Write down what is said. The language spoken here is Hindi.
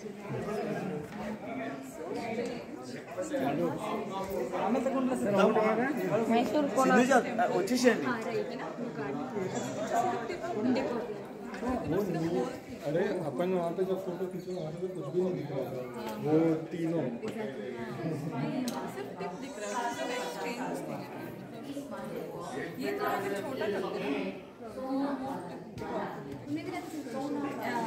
मैसूर कोना వచ్చేసేయండి. अरे अपन वहाँ पे जब फोटो खींचो वहाँ पे कुछ भी नहीं दिख रहा था, वो तीनों सिर्फ टिप दिख रहा है, ये तो छोटा लगता है।